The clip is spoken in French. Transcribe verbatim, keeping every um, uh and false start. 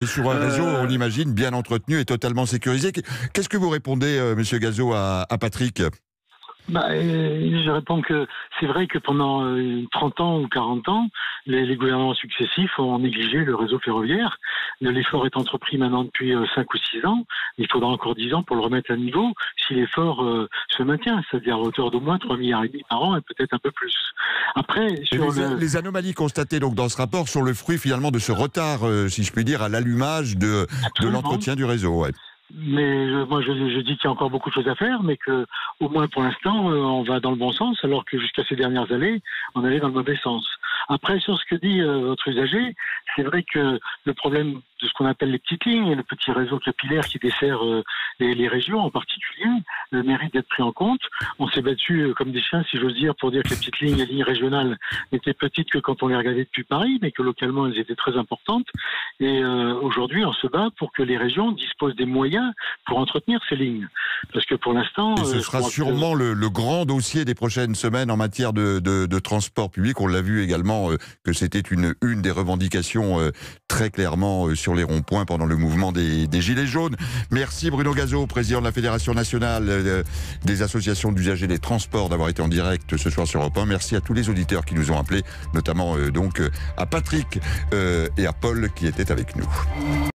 Et sur un réseau, Euh, on imagine, bien entretenu et totalement sécurisé. Qu'est-ce que vous répondez, euh, Monsieur Gazo, à, à Patrick? Bah, euh, je réponds que c'est vrai que pendant euh, trente ans ou quarante ans, les, les gouvernements successifs ont négligé le réseau ferroviaire. L'effort est entrepris maintenant depuis euh, cinq ou six ans. Il faudra encore dix ans pour le remettre à niveau si l'effort euh, se maintient, c'est-à-dire à hauteur d'au moins trois milliards et demi par an et peut-être un peu plus. Après, Et sur les, le... les anomalies constatées donc dans ce rapport sont le fruit finalement de ce retard, euh, si je puis dire, à l'allumage de, de Absolument. l'entretien du réseau. Ouais. Mais je, moi, je, je dis qu'il y a encore beaucoup de choses à faire, mais que, au moins pour l'instant, euh, on va dans le bon sens, alors que jusqu'à ces dernières années, on allait dans le mauvais sens. Après, sur ce que dit euh, votre usager, c'est vrai que le problème de ce qu'on appelle les petites lignes et le petit réseau capillaire qui dessert euh, les, les régions en particulier, le mérite d'être pris en compte. On s'est battu euh, comme des chiens, si j'ose dire, pour dire que les petites lignes, les lignes régionales n'étaient petites que quand on les regardait depuis Paris, mais que localement elles étaient très importantes. Et euh, aujourd'hui, on se bat pour que les régions disposent des moyens pour entretenir ces lignes. Parce que pour l'instant... Et ce euh, sera sûrement sûrement le, le grand dossier des prochaines semaines en matière de, de, de transport public. On l'a vu également euh, que c'était une, une des revendications euh, très clairement euh, sur les ronds-points pendant le mouvement des, des Gilets jaunes. Merci Bruno Gazo, président de la Fédération nationale euh, des associations d'usagers des transports, d'avoir été en direct ce soir sur Europe un. Merci à tous les auditeurs qui nous ont appelés, notamment euh, donc euh, à Patrick euh, et à Paul qui étaient avec nous.